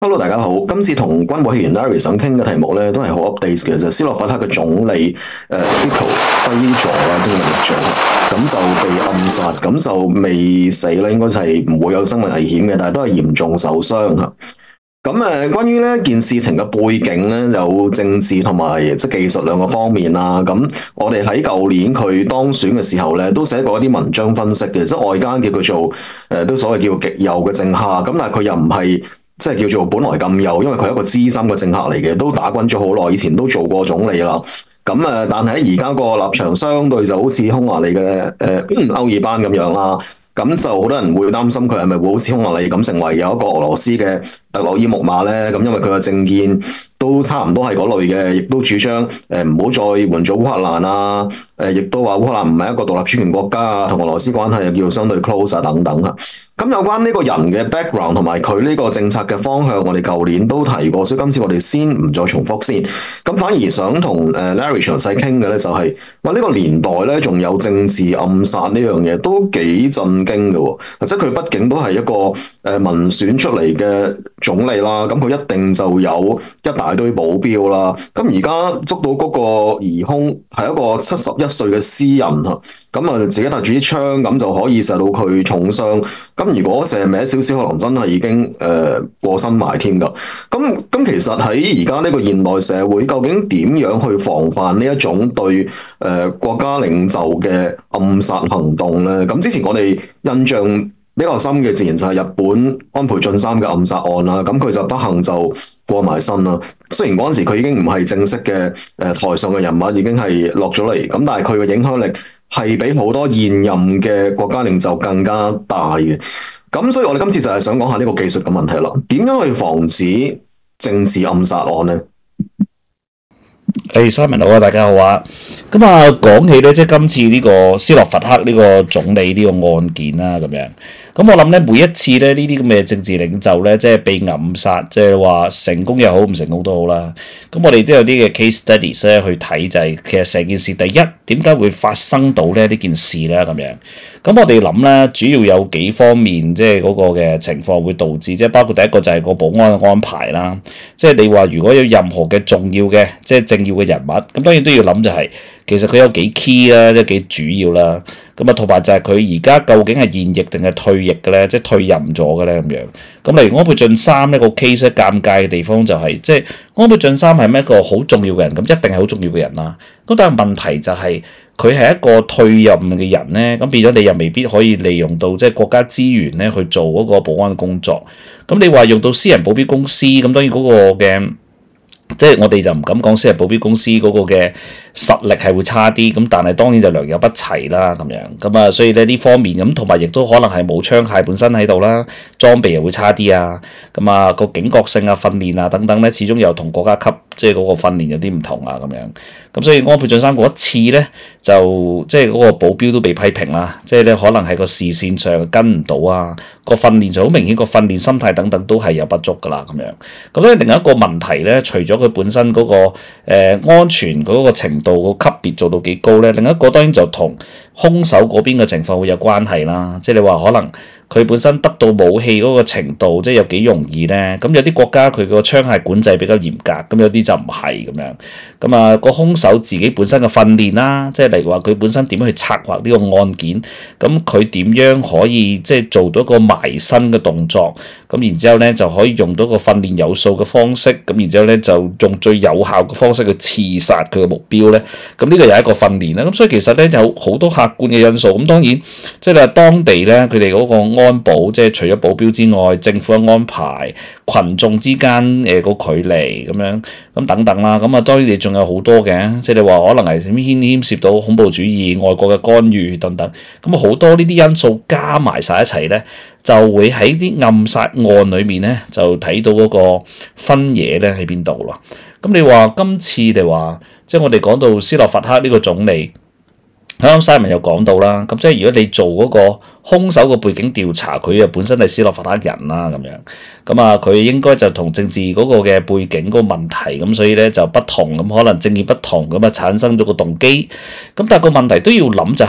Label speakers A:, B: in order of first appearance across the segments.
A: Hello，大家好。今次同軍委員 Larry 想傾嘅題目咧，都係好 update 嘅，就係斯洛伐克嘅總理Fico 輝佐啦，英文譯做，咁就被暗殺，咁就未死啦，應該就係唔會有生命危險嘅，但係都係嚴重受傷嚇。咁關於呢件事情嘅背景咧，有政治同埋即係技術兩個方面啦。咁我哋喺舊年佢當選嘅時候咧，都寫過一啲文章分析嘅，即係外間叫佢做都所謂叫極右嘅政客，咁但係佢又唔係。即係叫做本來咁右，因為佢係一個資深嘅政客嚟嘅，都打滾咗好耐，以前都做過總理啦。咁但係而家個立場相對就好似匈牙利嘅歐爾班咁樣啦。咁就好多人會擔心佢係咪會好似匈牙利咁成為有一個俄羅斯嘅特洛伊木馬咧？咁因為佢嘅政見都差唔多係嗰類嘅，亦都主張唔好再援助烏克蘭啊。亦都話烏克蘭唔係一個獨立主權國家啊，同俄羅斯關係又叫相對 close 啊等等啊。咁有關呢個人嘅 background 同埋佢呢個政策嘅方向，我哋舊年都提過，所以今次我哋先唔再重複先。咁反而想同Larry 詳細傾嘅咧，就係話呢個年代咧，仲有政治暗殺呢樣嘢，都幾震驚嘅喎。或者佢畢竟都係一個民選出嚟嘅總理啦，咁佢一定就有一大堆保鏢啦。咁而家捉到嗰個疑兇係一個71歲嘅詩人嚇。咁啊，自己帶住啲槍，咁就可以射到佢重傷。咁如果射歪少少，可能真係已經過身埋添㗎。咁其實喺而家呢個現代社會，究竟點樣去防範呢一種對國家領袖嘅暗殺行動咧？咁之前我哋印象比較深嘅，自然就係日本安倍晉三嘅暗殺案啦。咁佢就不幸就過埋身啦。雖然嗰陣時佢已經唔係正式嘅台上嘅人物，已經係落咗嚟。咁但係佢嘅影響力係比好多現任嘅國家領袖更加大嘅。咁所以我哋今次就係想講下呢個技術嘅問題啦。點樣去防止政治暗殺案呢？
B: Simon 好啊，大家好啊。咁啊，講起咧，即係今次呢個斯洛伐克呢個總理呢個案件啦，咁樣。咁我諗咧，每一次咧呢啲咁嘅政治領袖咧，即係被暗殺，即係話成功又好，唔成功都好啦。咁我哋都有啲嘅 case studies 咧去睇，就係其實成件事第一點解會發生到咧呢件事咧咁樣。咁我哋諗咧，主要有幾方面，即係嗰個嘅情況會導致，即係包括第一個就係個保安嘅安排啦。即係你話如果有任何嘅重要嘅，即係政要嘅人物，咁當然都要諗就係，其實佢有幾 key 啦，即係幾主要啦。咁啊，同埋就係佢而家究竟係現役定係退役嘅咧，即係退任咗嘅咧咁樣。咁例如安倍晉三呢個 case 尷尬嘅地方就係，即係安倍晉三係咩一個好重要嘅人，咁一定係好重要嘅人啦。咁但係問題就係，佢係一個退任嘅人咧，咁變咗你又未必可以利用到即係國家資源咧去做嗰個保安工作。咁你話用到私人保鏢公司，咁當然嗰個嘅，即係我哋就唔敢講私人保鏢公司嗰個嘅實力係會差啲，咁但係當然就良莠不齊啦咁樣。咁啊，所以咧呢方面咁，同埋亦都可能係冇槍械本身喺度啦，裝備又會差啲啊。咁啊個警覺性啊、訓練啊等等咧，始終又同國家級即係嗰個訓練有啲唔同啊咁樣。咁所以安倍晉三嗰一次咧，就即係嗰個保鏢都被批評啦，即係咧可能係個視線上跟唔到啊，個訓練上好明顯，個訓練心態等等都係有不足噶啦咁樣。咁所以另一個問題咧，除咗佢本身嗰個安全嗰個程度個級別做到幾高咧，另一個當然就同兇手嗰邊嘅情況會有關係啦。即係你話可能佢本身得到武器嗰個程度，即係有幾容易咧？咁有啲國家佢個槍械管制比較嚴格，咁有啲就唔係咁樣。咁啊，個兇手自己本身嘅訓練啦，即係例如話佢本身點樣去策劃呢個案件，咁佢點樣可以即係做到一個埋身嘅動作，咁然之後咧就可以用到個訓練有素嘅方式，咁然之後咧就用最有效嘅方式去刺殺佢嘅目標咧。咁呢個又係一個訓練啦。咁所以其實咧有好多客觀嘅因素。咁當然即係你話當地咧佢哋嗰個安保，即係除咗保鏢之外，政府嘅安排、群眾之間個距離咁樣咁等等啦。咁啊當然你仲有好多嘅，即係你話可能係牽涉到恐怖主義、外國嘅干預等等。咁啊好多呢啲因素加埋晒一齊咧，就會喺啲暗殺案裏面咧就睇到嗰個分野咧喺邊度咯。咁你話今次你話即係我哋講到斯洛伐克呢個總理。啱啱 Simon 又講到啦，咁即係如果你做嗰個兇手個背景調查，佢又本身係斯洛伐克人啦咁樣，咁啊佢應該就同政治嗰個嘅背景嗰個問題，咁所以咧就不同，咁可能政見不同，咁啊產生咗個動機，咁但係個問題都要諗就係、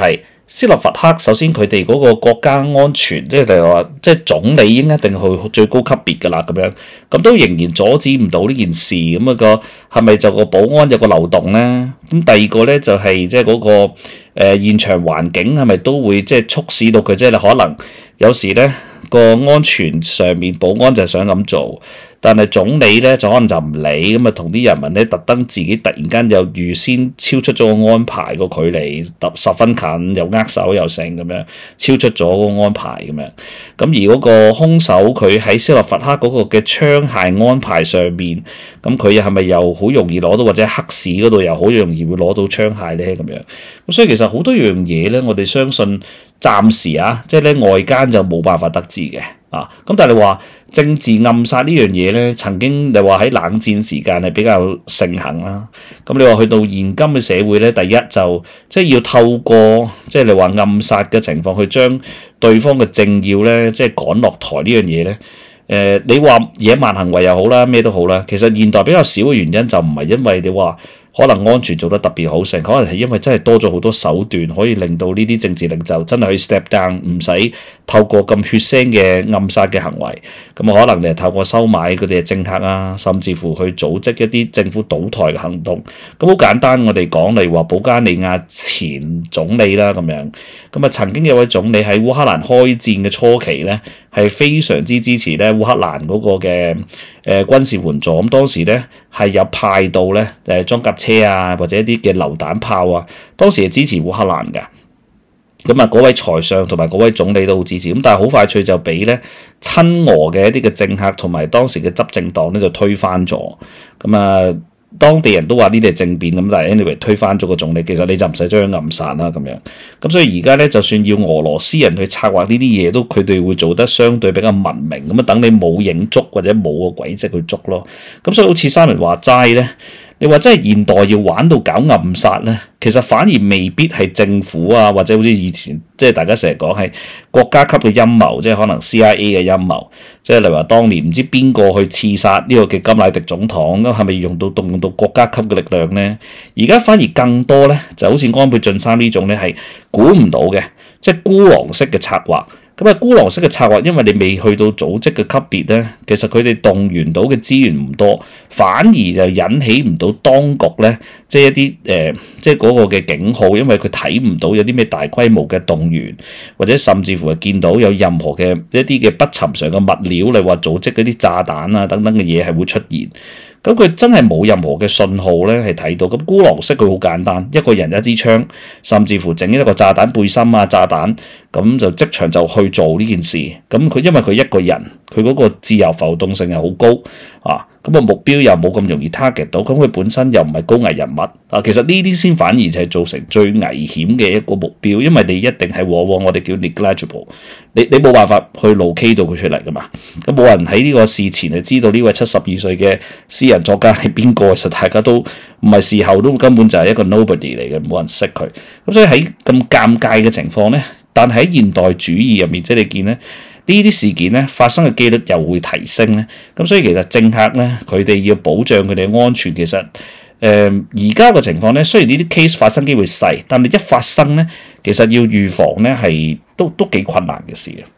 B: 斯洛伐克首先佢哋嗰個國家安全，即係話即係總理應一定去最高級別㗎啦，咁樣咁都仍然阻止唔到呢件事，咁個係咪就個保安有個漏洞咧？咁第二個咧就係即係嗰個現場環境係咪都會即係促使到佢即係可能有時咧個安全上面保安就係想咁做。但係總理咧就可能就唔理，咁啊同啲人民咧特登自己突然間又預先超出咗個安排個距離十分近，又握手又成咁樣，超出咗個安排咁樣。咁而嗰個兇手佢喺斯洛伐克嗰個嘅槍械安排上面，咁佢係咪又好容易攞到，或者黑市嗰度又好容易會攞到槍械咧咁樣？咁所以其實好多樣嘢咧，我哋相信暫時啊，即係咧外間就冇辦法得知嘅。咁但係你話政治暗殺呢樣嘢咧，曾經你話喺冷戰時間係比較盛行啦。咁你話去到現今嘅社會咧，第一就即係要透過即係你話暗殺嘅情況去將對方嘅政要咧，即係趕落台呢樣嘢咧。你話野蠻行為又好啦，咩都好啦。其實現代比較少嘅原因就唔係因為你話可能安全做得特別好成，可能係因為真係多咗好多手段，可以令到呢啲政治領袖真係去 step down，唔使透過咁血腥嘅暗殺嘅行為。咁可能你係透過收買佢哋嘅政客啊，甚至乎去組織一啲政府倒台嘅行動。咁好簡單，我哋講例如話保加利亞前總理啦咁樣。咁啊曾經有位總理喺烏克蘭開戰嘅初期咧，係非常之支持咧烏克蘭嗰個嘅軍事援助。咁當時咧係有派到咧裝甲車啊，或者一啲嘅榴彈炮啊，當時係支持烏克蘭㗎。咁啊，嗰位財相同埋嗰位總理都好支持。咁但係好快脆就俾咧親俄嘅一啲嘅政客同埋當時嘅執政黨咧就推翻咗。咁啊，當地人都話呢啲係政變咁，但係 anyway 推翻咗個總理，其實你就唔使將佢暗殺啦咁樣。咁所以而家咧，就算要俄羅斯人去策劃呢啲嘢，都佢哋會做得相對比較文明。咁啊，等你冇影捉或者冇個軌跡去捉咯。咁所以好似三文話齋咧。你話真係現代要玩到搞暗殺咧，其實反而未必係政府啊，或者好似以前即係大家成日講係國家級嘅陰謀，即係可能 CIA 嘅陰謀，即係例如話當年唔知邊個去刺殺呢個嘅甘迺迪總統，咁係咪動用到國家級嘅力量咧？而家反而更多咧，就好似安倍晉三呢種咧係估唔到嘅，即係孤狼式嘅策劃。咁啊，孤狼式嘅策劃，因為你未去到組織嘅級別咧，其實佢哋動員到嘅資源唔多，反而就引起唔到當局咧，即係一啲即係嗰個嘅警號，因為佢睇唔到有啲咩大規模嘅動員，或者甚至乎係見到有任何嘅一啲嘅不尋常嘅物料，例如話組織嗰啲炸彈啊等等嘅嘢係會出現。咁佢真係冇任何嘅信號咧，係睇到。咁孤狼式佢好簡單，一個人一支槍，甚至乎整一個炸彈背心啊、炸彈，咁就即場就去做呢件事。咁佢因為佢一個人，佢嗰個自由浮動性係好高啊，咁個目標又冇咁容易 target 到，咁佢本身又唔係高危人物啊。其實呢啲先反而就係造成最危險嘅一個目標，因為你一定係往往我哋叫 negligible， 你冇辦法去 locate 到佢出嚟噶嘛。咁冇人喺呢個事前係知道呢位72歲嘅詩人作家係邊個，其實大家都唔係事後都根本就係一個 nobody 嚟嘅，冇人識佢。咁所以喺咁尷尬嘅情況咧，但喺現代主義入面，即係你見咧呢啲事件咧發生嘅機率又會提升咧。咁所以其實政客咧佢哋要保障佢哋嘅安全，其實而家嘅情況咧，雖然呢啲 case 發生機會細，但係一發生咧，其實要預防咧係都幾困難嘅事啊。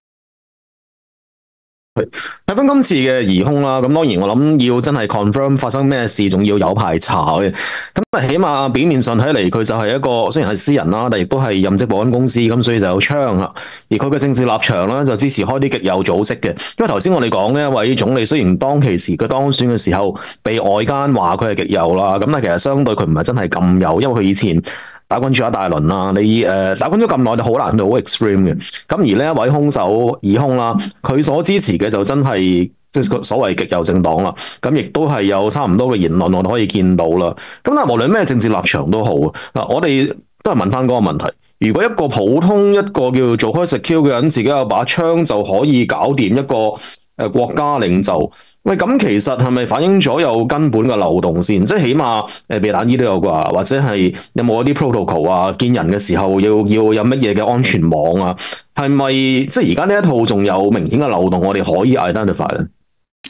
A: 睇翻今次嘅疑兇啦，咁當然我諗要真係 confirm 發生咩事，仲要有排查嘅。咁但係起碼表面上睇嚟，佢就係一個雖然係私人啦，但亦都係任職保安公司，咁所以就有槍啦。而佢嘅政治立場咧，就支持開啲極右組織嘅。因為頭先我哋講呢一位總理，雖然當其時佢當選嘅時候被外間話佢係極右啦，咁但係其實相對佢唔係真係咁右，因為佢以前打滾咗一大輪啦，你打滾咗咁耐，就好難到好 extreme 嘅。咁而呢一位兇手疑兇啦，佢所支持嘅就真係即係所謂極右政黨啦。咁亦都係有差唔多嘅言論，我哋可以見到啦。咁但係無論咩政治立場都好嗱，我哋都係問翻嗰個問題：如果一個普通一個叫做開 secure 嘅人，自己有把槍就可以搞掂一個國家領袖？喂，咁其實係咪反映咗有根本嘅漏洞先？即係起碼避彈衣都有啩，或者係有冇一啲 protocol 啊？見人嘅時候要有乜嘢嘅安全網啊？係咪即係而家呢一套仲有明顯嘅漏洞？我哋可以 identify 咧？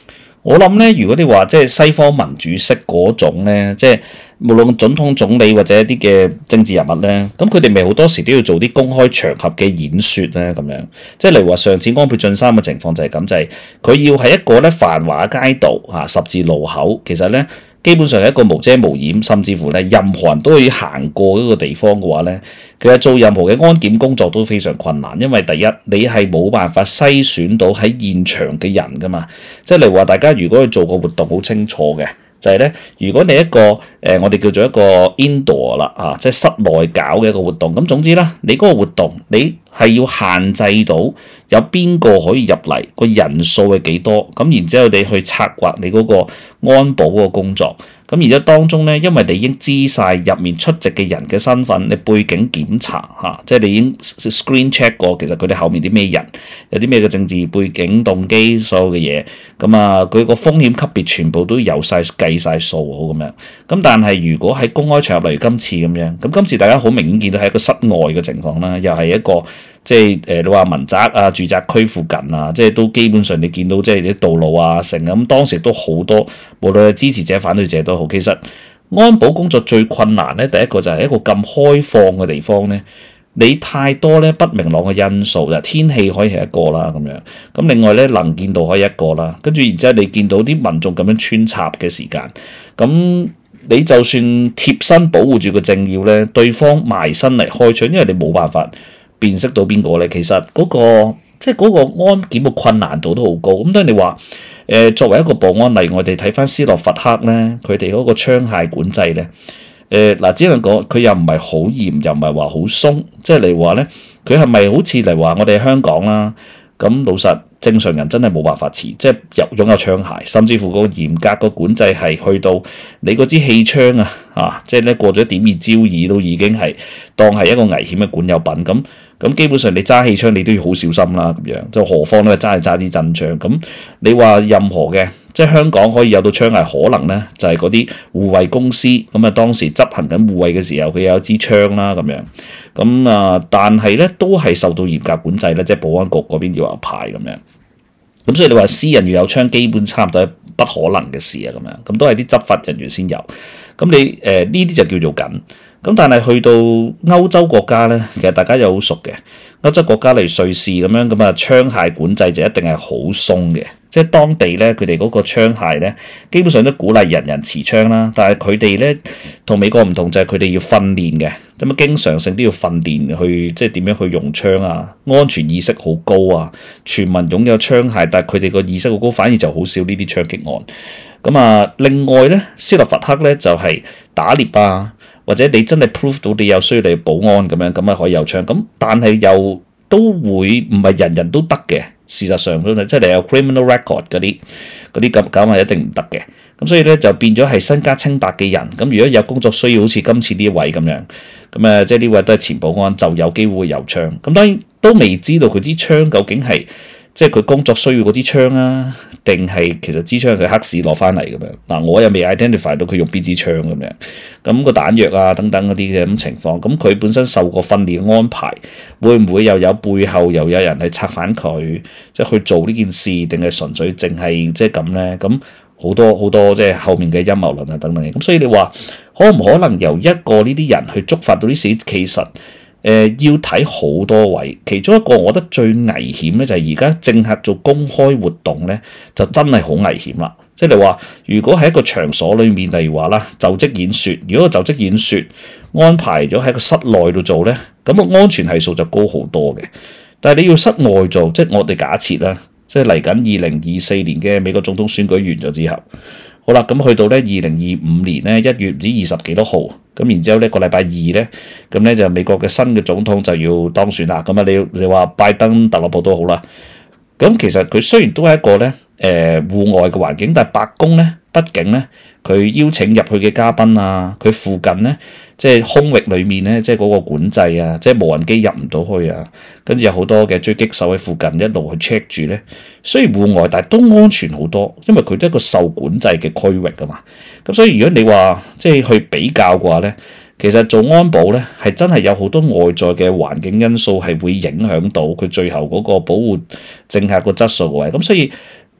B: 我諗咧，如果你話即係西方民主式嗰種咧，即係無論總統、總理或者一啲嘅政治人物咧，咁佢哋咪好多時都要做啲公開場合嘅演說咧，咁樣即係例如話上次安倍晉三嘅情況就係咁，就係佢要喺一個咧繁華街道十字路口，其實咧基本上係一個無遮無掩，甚至乎咧任何人都可以行過嗰個地方嘅話咧，其實做任何嘅安檢工作都非常困難，因為第一你係冇辦法篩選到喺現場嘅人噶嘛，即係例如話大家如果去做個活動好清楚嘅。就係咧，如果你一個我哋叫做一個 indoor 啦即係室內搞嘅一個活動，咁總之啦，你嗰個活動你係要限制到有邊個可以入嚟，個人數係幾多，咁然之後你去策劃你嗰個安保嗰個工作，咁而且當中咧，因為你已經知晒入面出席嘅人嘅身份，你背景檢查即係你已經 screen check 過，其實佢哋後面啲咩人，有啲咩嘅政治背景、動機，所有嘅嘢，咁佢個風險級別全部都有晒計晒數好咁樣。咁但係如果喺公開場合，例如今次咁樣，咁今次大家好明顯見到係一個室外嘅情況啦，又係一個即係你話民宅住宅區附近即係都基本上你見到即係啲道路成咁，當時都好多，無論係支持者、反對者都好。其實安保工作最困難咧，第一個就係一個咁開放嘅地方咧，你太多咧不明朗嘅因素，就天氣可以係一個啦咁樣。咁另外咧能見度可以一個啦，跟住然之後你見到啲民眾咁樣穿插嘅時間，咁你就算貼身保護住個政要咧，對方埋身嚟開槍，因為你冇辦法辨識到邊個咧，其實嗰個即係嗰個安檢嘅困難度都好高。咁當然你話作為一個保安例，我哋睇翻斯洛伐克咧，佢哋嗰個槍械管制咧，只能講佢又唔係好嚴，又唔係話好鬆，即係嚟話咧，佢係咪好似嚟話我哋香港啦？咁老實正常人真係冇辦法持，即係擁有槍械，甚至乎個嚴格個管制係去到你嗰支氣槍即係咧過咗一點二焦耳都已經係當係一個危險嘅管有品咁基本上你揸氣槍你都要好小心啦咁樣，就何況咧揸支真槍咁。你話任何嘅即係香港可以有到槍械，可能咧就係嗰啲護衛公司咁當時執行緊護衛嘅時候，佢有支槍啦咁樣咁但係咧都係受到嚴格管制咧，即係保安局嗰邊要有牌咁樣。咁所以你話私人要有槍，基本差唔多係不可能嘅事咁樣，咁都係啲執法人員先有。咁你呢啲就叫做緊。咁但係去到歐洲國家咧，其實大家又好熟嘅。歐洲國家例如瑞士咁樣槍械管制就一定係好鬆嘅，即係當地咧佢哋嗰個槍械咧，基本上都鼓勵人人持槍啦。但係佢哋咧同美國唔同，就係佢哋要訓練嘅，咁經常性都要訓練去即係點樣去用槍安全意識好高全民擁有槍械，但係佢哋個意識好高，反而就好少呢啲槍擊案。咁另外咧，斯洛伐克咧就係打獵或者你真係 prove 到你有需要你保安咁樣可以有槍。咁但係又都會唔係人人都得嘅。事實上都即係你有 criminal record 嗰啲咁係一定唔得嘅。咁所以咧就變咗係身家清白嘅人。咁如果有工作需要，好似今次呢一位咁樣，咁即係呢位都係前保安，就有機會有槍。咁當然都未知道佢支槍究竟係即係佢工作需要嗰支槍定係其實支槍佢黑市攞翻嚟咁樣。嗱，我又未 identify 到佢用邊支槍咁樣。咁個彈藥等等嗰啲嘅咁情況，咁佢本身受過訓練安排，會唔會又有背後又有人去策反佢，即係去做呢件事，定係純粹淨係即係咁咧？咁好多即係後面嘅陰謀論等等嘅。咁所以你話可唔可能由一個呢啲人去觸發到啲事？其實要睇好多位，其中一個我覺得最危險咧就係而家政客做公開活動咧，就真係好危險啦。即係你話，如果喺一個場所裏面，例如話啦，就職演說，如果個就職演說安排咗喺個室內度做咧，咁個安全係數就高好多嘅。但係你要室外做，即係我哋假設啦，即係嚟緊2024年嘅美國總統選舉完咗之後，好啦，咁去到咧2025年咧1月唔知20幾多號，咁然之後呢個禮拜二咧，咁咧就美國嘅新嘅總統就要當選啦。咁你話拜登、特朗普都好啦。咁其實佢雖然都係一個咧戶外嘅環境，但係白宮咧，畢竟咧佢邀請入去嘅嘉賓佢附近咧即係空域裡面咧，即係嗰個管制即係無人機入唔到去跟住有好多嘅狙擊手喺附近一路去 check 住咧。雖然戶外，但係都安全好多，因為佢都係一個受管制嘅區域嘛。咁所以如果你話即係去比較嘅話咧，其實做安保咧係真係有好多外在嘅環境因素係會影響到佢最後嗰個保護政客個質素嘅位。咁所以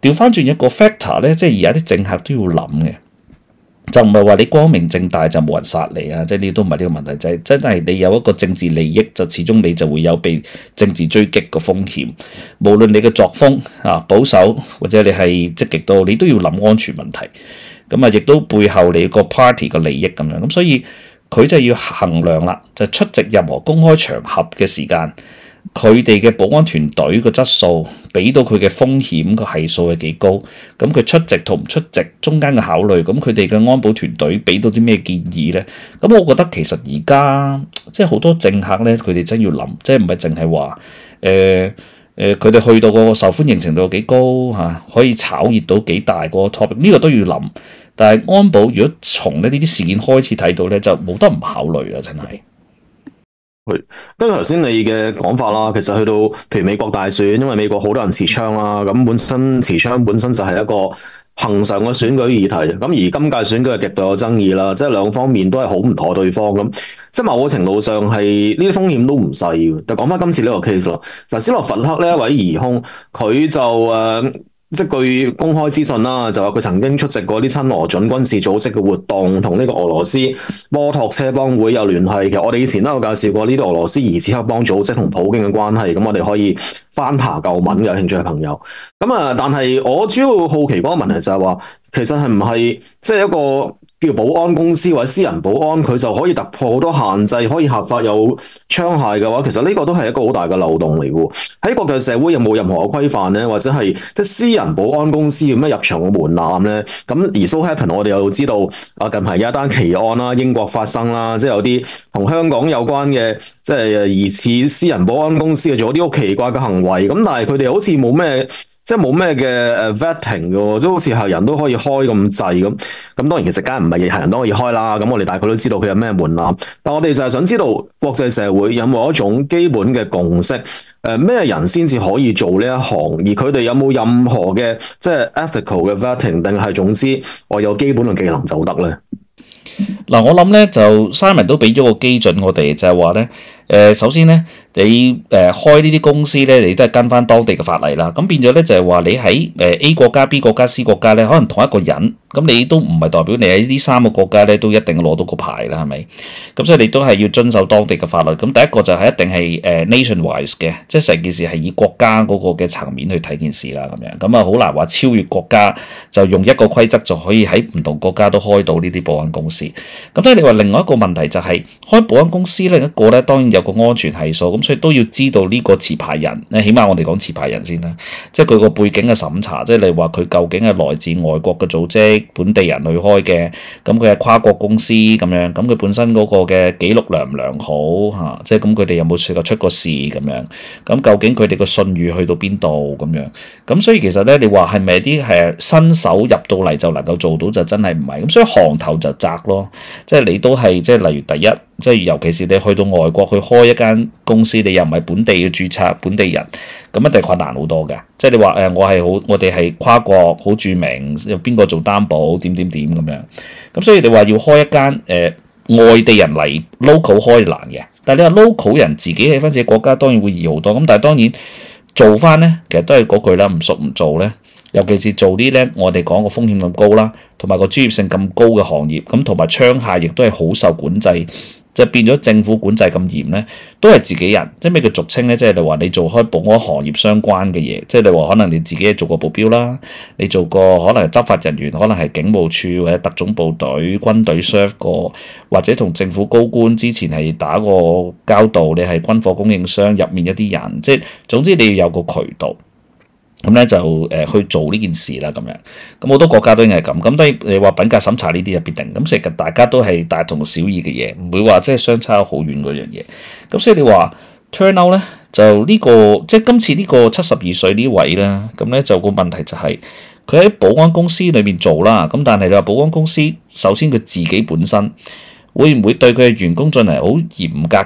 B: 調翻轉一個 factor 咧，即係而家啲政客都要諗嘅。就唔係話你光明正大就冇人殺你啊！即係呢都唔係呢個問題，就係真係你有一個政治利益，就始終你就會有被政治追擊嘅風險。無論你嘅作風保守或者你係積極到，你都要諗安全問題。咁啊，亦都背後你個 party 嘅利益咁樣。咁所以佢就要衡量啦，就出席任何公開場合嘅時間，佢哋嘅保安團隊個質素，俾到佢嘅風險個係數係幾高？咁佢出席同唔出席中間嘅考慮，咁佢哋嘅安保團隊俾到啲咩建議呢？咁我覺得其實而家即係好多政客呢，佢哋真要諗，即係唔係淨係話佢哋去到個受歡迎程度有幾高嚇，可以炒熱到幾大個 topic，呢個都要諗。但係安保如果從呢啲事件開始睇到呢，就冇得唔考慮啦，真係。
A: 跟住頭先你嘅講法啦，其實去到譬如美國大選，因為美國好多人持槍啦，咁本身持槍本身就係一個恆常嘅選舉議題，咁而今屆選舉係極度有爭議啦，即係兩方面都係好唔妥對方咁，即係某個程度上係呢啲風險都唔細嘅。就講翻今次呢個 case 咯，就斯洛伐克呢一位疑兇，佢就即係據公開資訊啦，就話佢曾經出席過啲親俄準軍事組織嘅活動，同呢個俄羅斯摩托車幫會有聯繫。其實我哋以前都有介紹過呢啲俄羅斯疑似黑幫組織同普京嘅關係，咁我哋可以翻查舊文，有興趣嘅朋友。咁但係我主要好奇嗰個問題就係話，其實係唔係即係一個叫保安公司或者私人保安，佢就可以突破好多限制，可以合法有槍械嘅話，其實呢個都係一個好大嘅漏洞嚟嘅。喺國際社會有冇任何嘅規範咧，或者係即係私人保安公司有咩入場嘅門檻咧？咁而 so happen 我哋又知道近排有一單奇案啦，英國發生啦，即係有啲同香港有關嘅，即係疑似私人保安公司做啲好奇怪嘅行為，咁但係佢哋好似冇咩。即係冇咩嘅vetting 嘅，即係好似係人都可以開咁滯咁。咁當然其實梗係唔係係人都可以開啦。咁我哋大概都知道佢有咩門檻。但我哋就係想知道國際社會有冇一種基本嘅共識？咩人先至可以做呢一行？而佢哋有冇任何嘅即係 ethical 嘅 vetting？定係總之我有基本嘅技能就得咧？
B: 嗱，我諗咧就 Simon 都俾咗個基準我哋，就係話咧，首先咧你開呢啲公司咧，你都係跟翻當地嘅法例啦。咁變咗咧就係話你喺A 國家、B 國家、C 國家咧，可能同一個人，咁你都唔係代表你喺呢三個國家咧都一定攞到個牌啦，係咪？咁所以你都係要遵守當地嘅法律。咁第一個就係一定係nationwide 嘅，即係成件事係以國家嗰個嘅層面去睇件事啦，咁樣。咁啊好難話超越國家，就用一個規則就可以喺唔同國家都開到呢啲保安公司。咁但係你話另外一個問題就係開保安公司另一個咧，當然有個安全係數，咁所以都要知道呢個持牌人，起碼我哋講持牌人先啦，即係佢個背景嘅審查，即係你話佢究竟係來自外國嘅組織、本地人去開嘅，咁佢係跨國公司咁樣，咁佢本身嗰個嘅記錄良唔良好嚇，即係咁佢哋有冇試過出過事咁樣，咁究竟佢哋個信譽去到邊度咁樣，咁所以其實咧，你話係咪啲係新手入到嚟就能夠做到就真係唔係，咁所以行頭就窄咯，即係你都係即係例如第一。即係尤其是你去到外國去開一間公司，你又唔係本地嘅註冊本地人，咁一定困難好多嘅。即係你話我哋係跨國好著名，有邊個做擔保點點點咁樣。咁所以你話要開一間外地人嚟 local 開難嘅，但係你話 local 人自己喺翻自己國家當然會易好多。咁但係當然做翻咧，其實都係嗰句啦，唔熟唔做咧。尤其是做啲咧，我哋講個風險咁高啦，同埋個專業性咁高嘅行業，咁同埋槍械亦都係好受管制。就變咗政府管制咁嚴咧，都係自己人，即係咩叫俗稱咧？即係你話你做開保安行業相關嘅嘢，即係你話可能你自己做過保鏢啦，你做過可能係執法人員，可能係警務處或者特種部隊、軍隊 serve 過，或者同政府高官之前係打過交道，你係軍火供應商入面一啲人，即係總之你要有個渠道。咁咧就去做呢件事啦，咁樣咁好多國家都應該係咁。咁當然你話品格審查呢啲就必定咁，其實大家都係大同小異嘅嘢，唔會話即係相差好遠嗰樣嘢。咁所以你話 turn out 咧就呢個即係今次呢個72歲呢位啦，咁咧就個問題就係佢喺保安公司裏面做啦。咁但係你話保安公司首先佢自己本身會唔會對佢嘅員工進行好嚴格嘅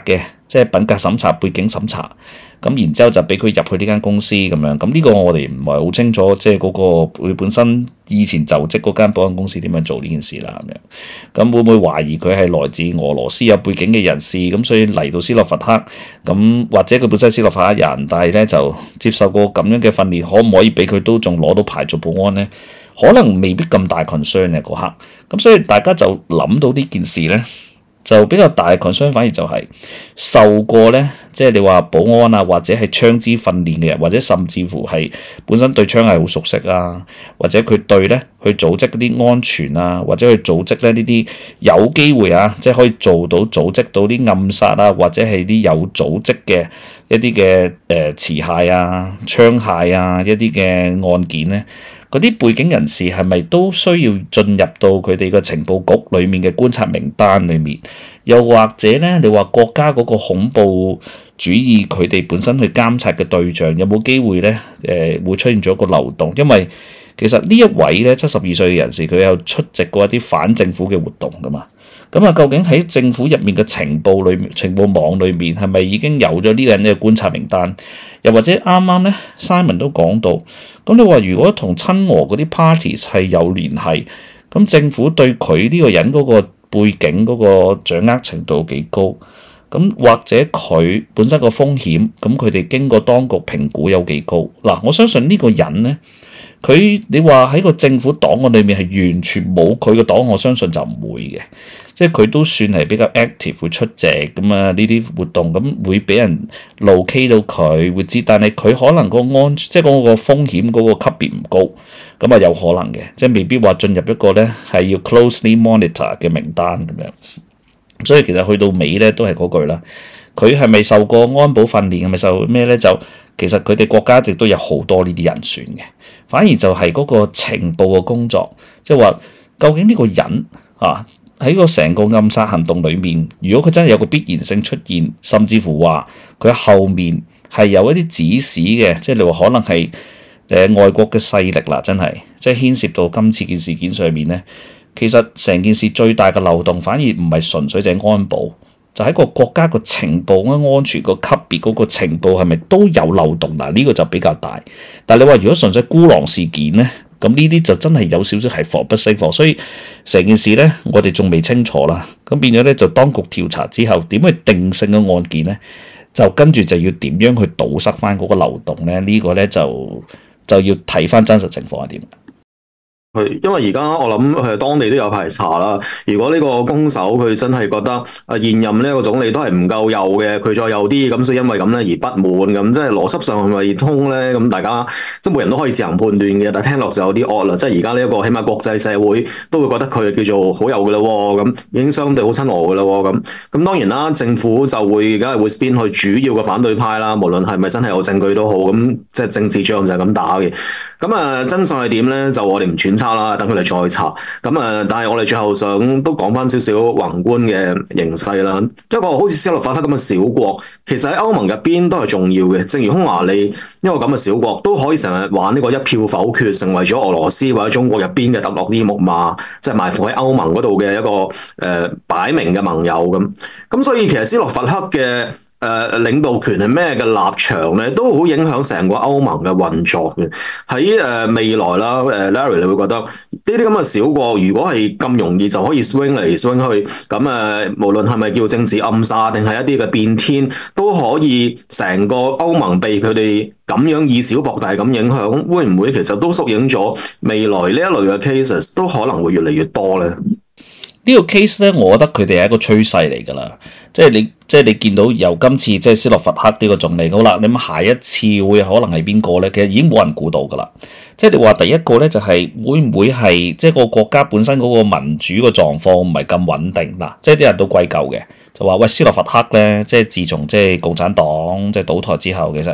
B: 即係品格審查、背景審查，咁然之後就俾佢入去呢間公司咁樣。咁呢個我哋唔係好清楚，即係嗰個佢本身以前就職嗰間保安公司點樣做呢件事啦咁樣。咁會唔會懷疑佢係來自俄羅斯有背景嘅人士？咁所以嚟到斯洛伐克，咁或者佢本身係斯洛伐克人，但係咧就接受過咁樣嘅訓練，可唔可以俾佢都仲攞到牌做保安咧？可能未必咁大 concern 嘅嗰刻。咁所以大家就諗到呢件事咧。就比較大嘅 concern，反而就係受過咧，即係你話保安啊，或者係槍支訓練嘅人，或者甚至乎係本身對槍係好熟悉啊，或者佢對咧去組織嗰啲安全啊，或者去組織咧呢啲有機會啊，即係可以做到組織到啲暗殺啊，或者係啲有組織嘅一啲嘅持械啊、槍械啊一啲嘅案件咧。嗰啲背景人士係咪都需要進入到佢哋嘅情報局裡面嘅觀察名單裡面？又或者咧，你話國家嗰個恐怖主義佢哋本身去監察嘅對象有冇機會咧？會出現咗一個漏洞，因為其實呢一位咧72歲嘅人士，佢有出席過一啲反政府嘅活動噶嘛。咁啊，究竟喺政府入面嘅情報裏面、情報網裏面係咪已經有咗呢個人嘅觀察名單？又或者啱啱咧 Simon 都講到，咁你話如果同親俄嗰啲 parties 係有聯繫，咁政府對佢呢個人嗰個背景嗰個掌握程度幾高？咁或者佢本身個風險，咁佢哋經過當局評估有幾高？嗱，我相信呢個人咧。你話喺個政府檔案裏面係完全冇佢個檔案，我相信就唔會嘅，即係佢都算係比較 active 會出席咁啊呢啲活動，咁會俾人 locate 到佢會知，但係佢可能即係嗰個風險嗰個級別唔高，咁啊有可能嘅，即係未必話進入一個咧係要 closely monitor 嘅名單咁樣。所以其實去到尾咧都係嗰句啦，佢係咪受過安保訓練，係咪受咩咧？就其實佢哋國家亦都有好多呢啲人選嘅，反而就係嗰個情報嘅工作，即係話究竟呢個人喺個成個暗殺行動裏面，如果佢真係有個必然性出現，甚至乎話佢後面係有一啲指使嘅，即係你話可能係外國嘅勢力啦，真係即係牽涉到今次件事件上面咧，其實成件事最大嘅漏洞反而唔係純粹就係安保。就喺個國家個情報安全個級別嗰個情報係咪都有漏洞？嗱，呢個就比較大。但係你話如果純粹孤狼事件咧，咁呢啲就真係有少少係防不勝防。所以成件事咧，我哋仲未清楚啦。咁變咗咧，就當局調查之後點去定性嘅案件咧，就跟住就要點樣去堵塞翻嗰個漏洞咧？呢個咧就要睇翻真實情況係點。
A: 因為而家我諗當地都有排查啦。如果呢個兇手佢真係覺得現任呢個總理都係唔夠幼嘅，佢再幼啲，咁所以因為咁咧而不滿，咁即係邏輯上係咪通咧？咁大家即係每人都可以自行判斷嘅，但係聽落就有啲惡啦。即係而家呢一個起碼國際社會都會覺得佢叫做好幼嘅啦，咁已經相對好親俄嘅啦。咁當然啦，政府就會而家係會 spin 去主要嘅反對派啦。無論係咪真係有證據都好，咁即係政治仗就係咁打嘅。咁真相係點咧？就我哋唔揣測啦，等佢哋再查。咁但係我哋最後想都講翻少少宏觀嘅形勢啦。一個好似斯洛伐克咁嘅小國，其實喺歐盟入邊都係重要嘅。正如匈牙利一個咁嘅小國，都可以成日玩呢個一票否決，成為咗俄羅斯或者中國入邊嘅特洛伊木馬，即係埋伏喺歐盟嗰度嘅一個擺明嘅盟友咁。咁所以其實斯洛伐克嘅領導權係咩嘅立場咧，都好影響成個歐盟嘅運作嘅。喺未來啦，Larry 你會覺得呢啲咁嘅小國，如果係咁容易就可以 swing 嚟 swing 去，咁無論係咪叫政治暗殺定係一啲嘅變天，都可以成個歐盟被佢哋咁樣以小博大咁影響，會唔會其實都縮影咗未來呢一類嘅 cases 都可能會越嚟越多咧？
B: 呢個 case 咧，我覺得佢哋係一個趨勢嚟㗎啦，即係你見到由今次即係斯洛伐克呢個總理好啦，你諗下一次會可能係邊個咧？其實已經冇人估到㗎啦。即係你話第一個咧，就係會唔會係即係個國家本身嗰個民主嘅狀況唔係咁穩定嗱？即係啲人都歸咎嘅，就話喂斯洛伐克咧，即係自從即係共產黨即係倒台之後，其實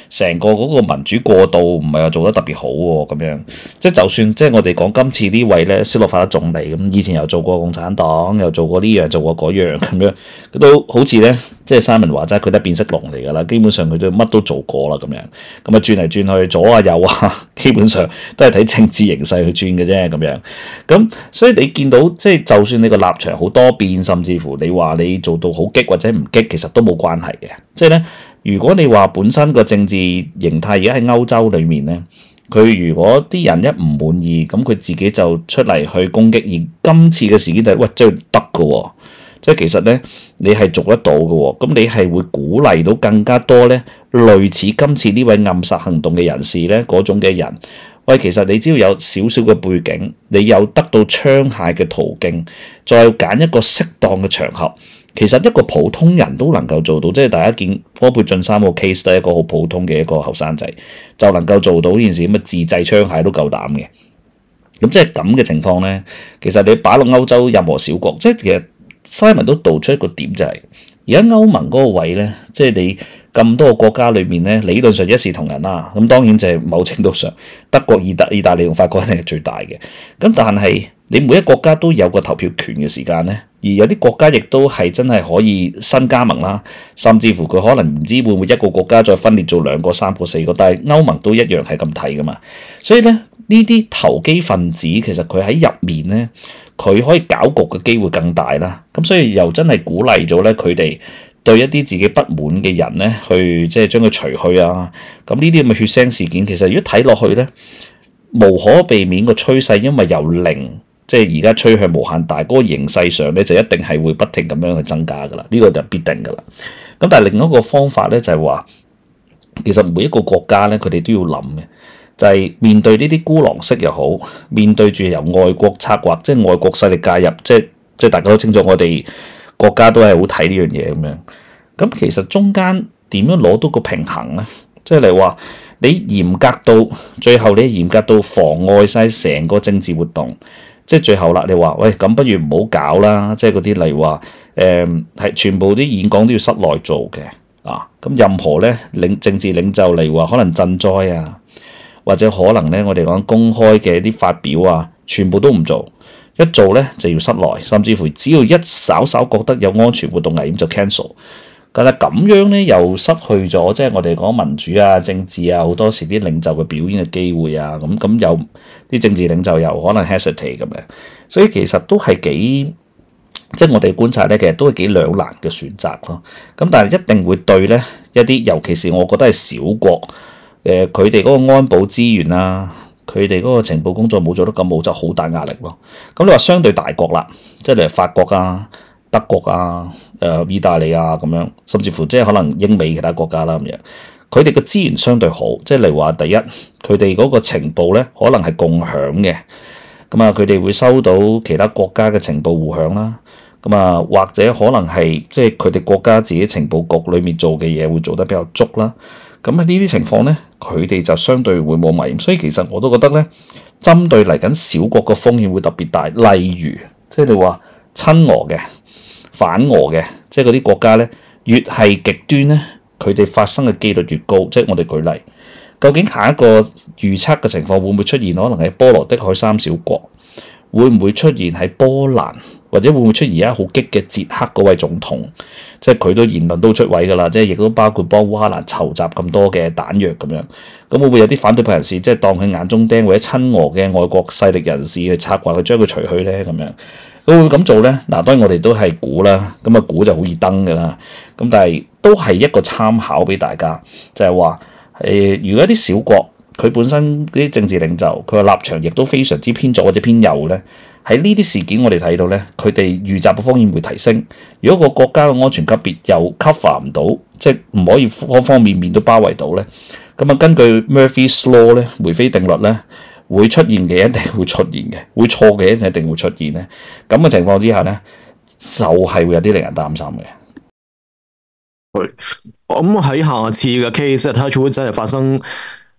B: 成個嗰個民主過渡唔係話做得特別好喎咁樣。即係就算即係我哋講今次呢位咧斯洛伐克總理咁，以前又做過共產黨，又做過呢樣做過嗰樣咁樣，佢都好似咧即係Simon話齋，佢都係變色龍嚟㗎啦。基本上佢都乜都做過啦咁樣，咁啊轉嚟轉去左啊右啊，基本上都係睇政治形勢去轉嘅啫咁樣。咁所以你見到即係就算你個立場好多變，甚至乎你話你做到好激或者唔激，其實都冇關係嘅。即係咧，如果你話本身個政治形態而家喺歐洲裡面咧，佢如果啲人一唔滿意，咁佢自己就出嚟去攻擊。而今次嘅事件就係喂，真係得㗎喎，即係其實咧你係做得到嘅喎。咁你係會鼓勵到更加多咧類似今次呢位暗殺行動嘅人士咧嗰種嘅人。喂，其實你只要有少少嘅背景，你有得到槍械嘅途徑，再揀一個適當嘅場合，其實一個普通人都能夠做到。即係大家見科佩晉三個 case 都係一個好普通嘅一個後生仔，就能夠做到呢件事咁嘅自製槍械都夠膽嘅。咁即係咁嘅情況咧，其實你擺落歐洲任何小國，即係其實 Simon 都道出一個點就係、是，而家歐盟嗰個位咧，即係你咁多個國家裏面咧，理論上一視同仁啦。咁當然就係某程度上，德國、意大利同法國一定係最大嘅。咁但係你每一個國家都有個投票權嘅時間咧，而有啲國家亦都係真係可以新加盟啦，甚至乎佢可能唔知會唔會一個國家再分裂做2個、3個、4個，但係歐盟都一樣係咁睇噶嘛。所以咧，呢啲投機分子其實佢喺入面咧，佢可以搞局嘅機會更大啦。咁所以又真係鼓勵咗咧佢哋對一啲自己不滿嘅人咧，去即係將佢除去啊。咁呢啲咁嘅血腥事件，其實如果睇落去咧，無可避免個趨勢，因為由零即係而家趨向無限大，嗰個形勢上咧就一定係會不停咁樣去增加噶啦。呢個就必定噶啦。咁但係另一個方法咧就係話，其實每一個國家咧，佢哋都要諗嘅，就係面對呢啲孤狼式又好，面對住由外國策劃，即係外國勢力介入，即係大家都清楚，我哋國家都係好睇呢樣嘢咁樣。咁其實中間點樣攞到個平衡咧？即係你話你嚴格到最後，你嚴格到妨礙晒成個政治活動，即係最後啦。你話喂，咁不如唔好搞啦。即係嗰啲例如話係全部啲演講都要室內做嘅啊。咁任何咧政治領袖嚟話可能賑災啊，或者可能咧我哋講公開嘅啲發表啊，全部都唔做。一做咧就要室內，甚至乎只要一稍稍覺得有安全活動危險就 cancel。但係咁樣咧又失去咗即係我哋講民主啊、政治啊，好多時啲領袖嘅表演嘅機會啊，咁有啲政治領袖又可能 hesitate 咁樣，所以其實都係幾即係我哋觀察咧，其實都係幾兩難嘅選擇咯。咁但係一定會對咧一啲，尤其是我覺得係小國，佢哋嗰個安保資源啊，佢哋嗰個情報工作冇做得咁好，就好大壓力咯。咁你話相對大國啦，即係例如法國啊、德國啊、意大利啊咁樣，甚至乎即係可能英美其他國家啦咁樣，佢哋嘅資源相對好，即係例如話第一，佢哋嗰個情報咧可能係共享嘅，咁啊佢哋會收到其他國家嘅情報互享啦，咁啊或者可能係即係佢哋國家自己情報局裏面做嘅嘢會做得比較足啦。咁喺呢啲情況咧，佢哋就相對會冇危險，所以其實我都覺得咧，針對嚟緊小國嘅風險會特別大。例如，即係你話親俄嘅、反俄嘅，即係嗰啲國家咧，越係極端咧，佢哋發生嘅機率越高。即係我哋舉例，究竟下一個預測嘅情況會唔會出現？可能係波羅的海三小國，會唔會出現喺波蘭，或者會唔會出現而家好激嘅捷克嗰位總統？即係佢都言論都出位㗎啦，即係亦都包括幫烏克蘭籌集咁多嘅彈藥咁樣。咁會唔會有啲反對派人士即係當佢眼中釘，或者親俄嘅外國勢力人士去策劃去將佢除去咧咁樣？佢會唔會咁做咧？嗱，當然我哋都係估啦，咁啊估就好易登㗎啦。咁但係都係一個參考俾大家，就係話如果一啲小國佢本身啲政治領袖佢個立場亦都非常之偏左或者偏右咧。喺呢啲事件我哋睇到咧，佢哋遇襲嘅風險會提升。如果個國家嘅安全級別又 cover 唔到，即係唔可以方方面面都包圍到咧，咁啊根據 Murphy's Law 咧，梅菲定律咧，會出現嘅一定會出現嘅，會錯嘅一定會出現咧。咁嘅情況之下咧，就係會有啲令人擔心嘅。
A: 我諗喺下次嘅 case，Touchwood 真係發生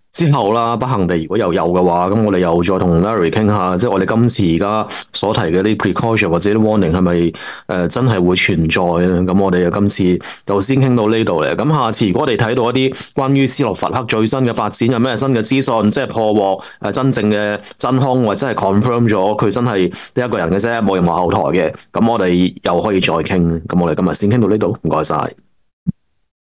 A: 之後啦，不幸地如果又有嘅話，咁我哋又再同 Larry 傾下，即係我哋今次而家所提嘅啲 precaution 或者啲 warning 係咪真係會存在咧？咁我哋今次就先傾到呢度咧。咁下次如果我哋睇到一啲關於斯洛伐克最新嘅發展，有咩新嘅資訊，即係破獲真正嘅真兇，或者係 confirm 咗佢真係呢一個人嘅啫，冇任何後台嘅，咁我哋又可以再傾。咁我哋今日先傾到呢度，唔該晒。